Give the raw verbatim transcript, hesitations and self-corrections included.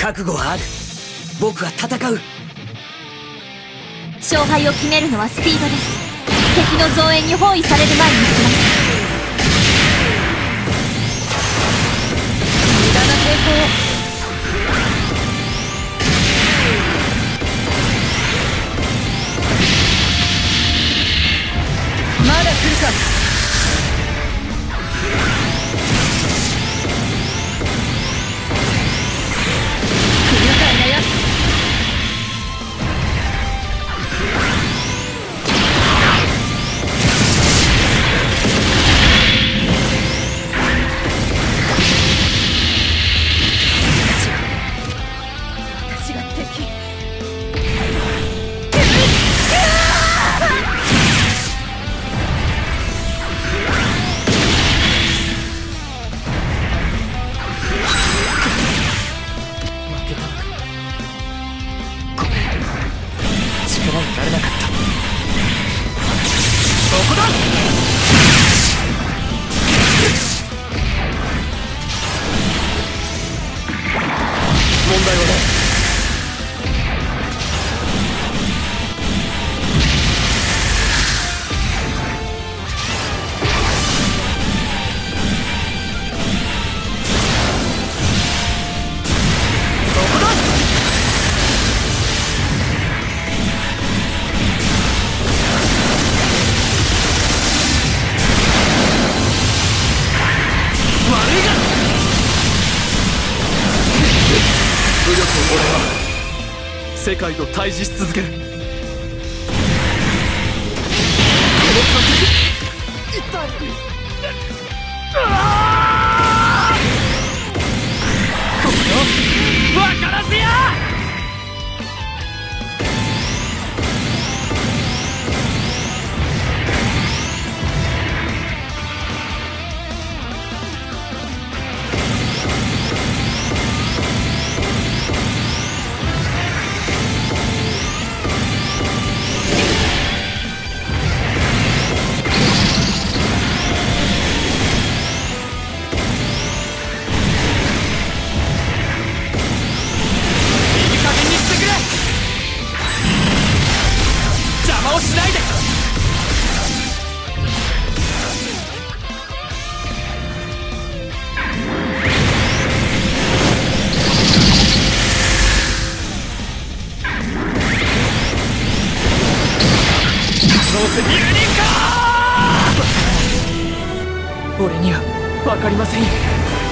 覚悟はある。僕は戦う。 勝敗を決めるのはスピードです。敵の増援に包囲される前に行きます。無駄な抵抗を。まだ来るか。不愉快なやつ。私が敵。 力になれなかった。そこだ。問題はない。そこだ。武力を俺は世界と対峙し続ける。この感覚痛い。これを分からせや。邪魔をしないで。どうせ有人か。俺には分かりませんよ。